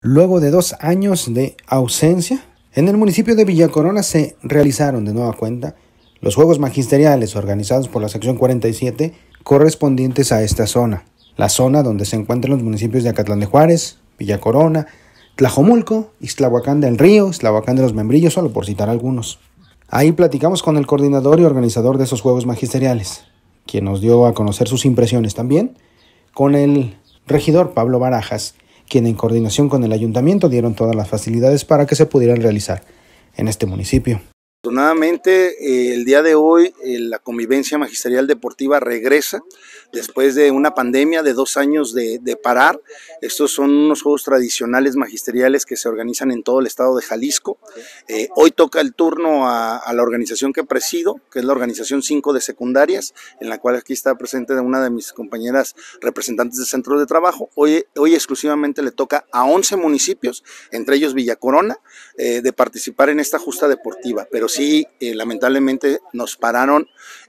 Luego de 2 años de ausencia, en el municipio de Villa Corona se realizaron de nueva cuenta los Juegos Magisteriales organizados por la sección 47 correspondientes a esta zona, la zona donde se encuentran los municipios de Acatlán de Juárez, Villa Corona, Tlajomulco, Ixtlahuacán del Río, Ixtlahuacán de los Membrillos, solo por citar algunos. Ahí platicamos con el coordinador y organizador de esos Juegos Magisteriales, quien nos dio a conocer sus impresiones también, con el regidor Pablo Barajas, quien en coordinación con el ayuntamiento dieron todas las facilidades para que se pudieran realizar en este municipio. Afortunadamente, el día de hoy la convivencia magisterial deportiva regresa después de una pandemia de 2 años de parar. Estos son unos juegos tradicionales magisteriales que se organizan en todo el estado de Jalisco. Hoy toca el turno a la organización que presido, que es la organización 5 de secundarias, en la cual aquí está presente una de mis compañeras representantes de centros de trabajo. Hoy exclusivamente le toca a 11 municipios, entre ellos Villa Corona, de participar en esta justa deportiva, pero sí, lamentablemente nos pararon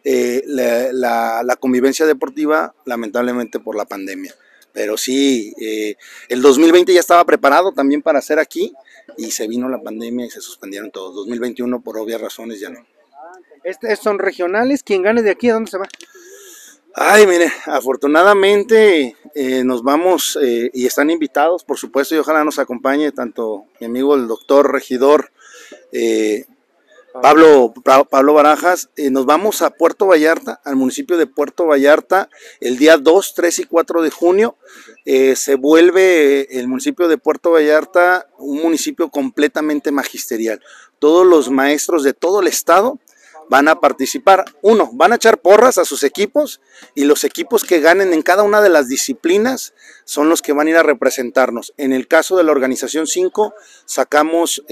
la convivencia deportiva, lamentablemente por la pandemia. Pero sí, el 2020 ya estaba preparado también para hacer aquí y se vino la pandemia y se suspendieron todos. 2021 por obvias razones ya no. Estos son regionales, quien gane de aquí, ¿a dónde se va? Ay, mire, afortunadamente nos vamos y están invitados, por supuesto, y ojalá nos acompañe tanto mi amigo el doctor regidor Pablo Barajas. Nos vamos a Puerto Vallarta, al municipio de Puerto Vallarta, el día 2, 3 y 4 de junio. Se vuelve el municipio de Puerto Vallarta un municipio completamente magisterial. Todos los maestros de todo el estado van a participar. Van a echar porras a sus equipos y los equipos que ganen en cada una de las disciplinas son los que van a ir a representarnos. En el caso de la organización 5 sacamos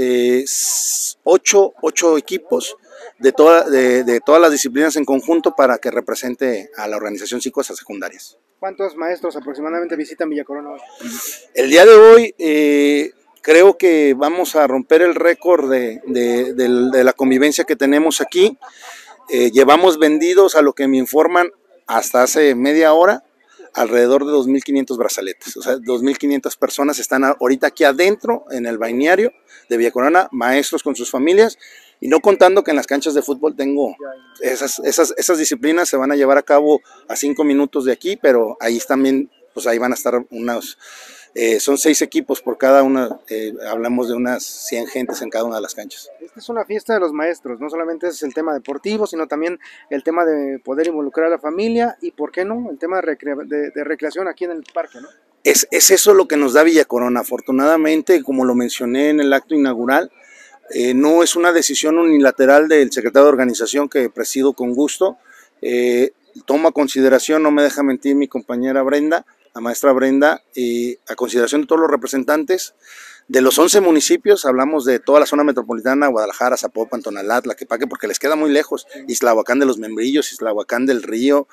8 equipos de todas las disciplinas en conjunto para que represente a la organización 5 esas secundarias. ¿Cuántos maestros aproximadamente visitan Villa Corona hoy? El día de hoy creo que vamos a romper el récord de la convivencia que tenemos aquí. Llevamos vendidos, a lo que me informan, hasta hace media hora, alrededor de 2.500 brazaletes. O sea, 2.500 personas están ahorita aquí adentro, en el balneario de Villa Corona, maestros con sus familias, y no contando que en las canchas de fútbol tengo esas disciplinas, se van a llevar a cabo a 5 minutos de aquí, pero ahí también, pues ahí van a estar unos... son 6 equipos por cada una, hablamos de unas 100 gentes en cada una de las canchas. Esta es una fiesta de los maestros, no solamente es el tema deportivo, sino también el tema de poder involucrar a la familia y, ¿por qué no?, el tema de recreación aquí en el parque, ¿no? Es eso lo que nos da Villa Corona. Afortunadamente, como lo mencioné en el acto inaugural, no es una decisión unilateral del secretario de organización que presido con gusto. Tomo a consideración, no me deja mentir mi compañera Brenda, la maestra Brenda, a consideración de todos los representantes de los 11 municipios. Hablamos de toda la zona metropolitana, Guadalajara, Zapopan, Tonalá, Tlaquepaque, porque les queda muy lejos, Ixtlahuacán de los Membrillos, Ixtlahuacán del Río,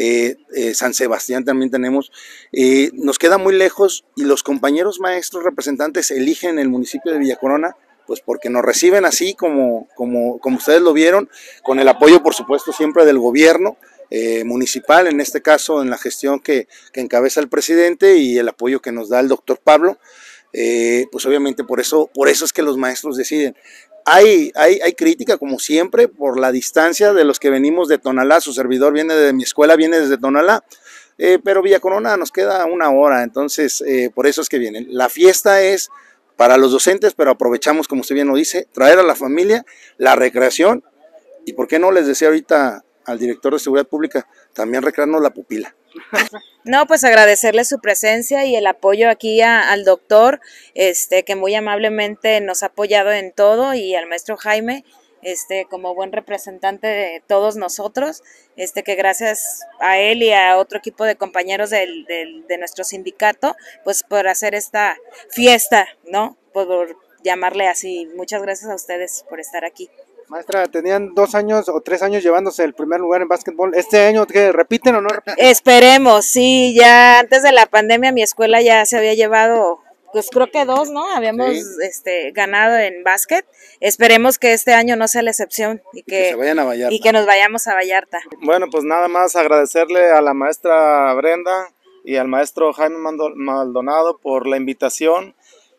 San Sebastián también tenemos, nos queda muy lejos, y los compañeros maestros representantes eligen el municipio de Villa Corona, pues porque nos reciben así como ustedes lo vieron, con el apoyo por supuesto siempre del gobierno municipal, en este caso en la gestión que encabeza el presidente, y el apoyo que nos da el doctor Pablo. Pues obviamente por eso es que los maestros deciden. Hay crítica, como siempre, por la distancia de los que venimos de Tonalá. Su servidor viene de mi escuela, viene desde Tonalá, pero Villa Corona nos queda 1 hora, entonces por eso es que vienen. La fiesta es para los docentes, pero aprovechamos, como usted bien lo dice, traer a la familia, la recreación, y por qué no, les decía ahorita al director de Seguridad Pública, también recrearnos la pupila. No, pues agradecerle su presencia y el apoyo aquí al doctor, que muy amablemente nos ha apoyado en todo, y al maestro Jaime, como buen representante de todos nosotros, que gracias a él y a otro equipo de compañeros de nuestro sindicato, pues por hacer esta fiesta, ¿no? Por llamarle así. Muchas gracias a ustedes por estar aquí. Maestra, tenían 2 años o 3 años llevándose el primer lugar en básquetbol. ¿Este año qué, repiten o no repiten? Esperemos, sí, ya antes de la pandemia mi escuela ya se había llevado, pues creo que 2, ¿no? Habíamos ganado en básquet. Esperemos que este año no sea la excepción y que se vayan a Vallarta. Y que nos vayamos a Vallarta. Bueno, pues nada más agradecerle a la maestra Brenda y al maestro Jaime Maldonado por la invitación,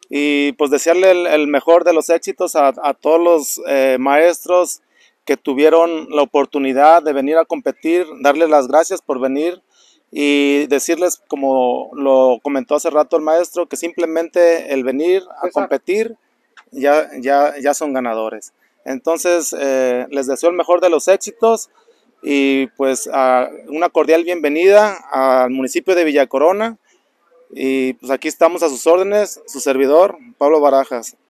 y pues desearle el mejor de los éxitos a todos los maestros que tuvieron la oportunidad de venir a competir, darles las gracias por venir y decirles, como lo comentó hace rato el maestro, que simplemente el venir a competir ya son ganadores. Entonces les deseo el mejor de los éxitos y pues una cordial bienvenida al municipio de Villa Corona, y pues aquí estamos a sus órdenes, su servidor Pablo Barajas.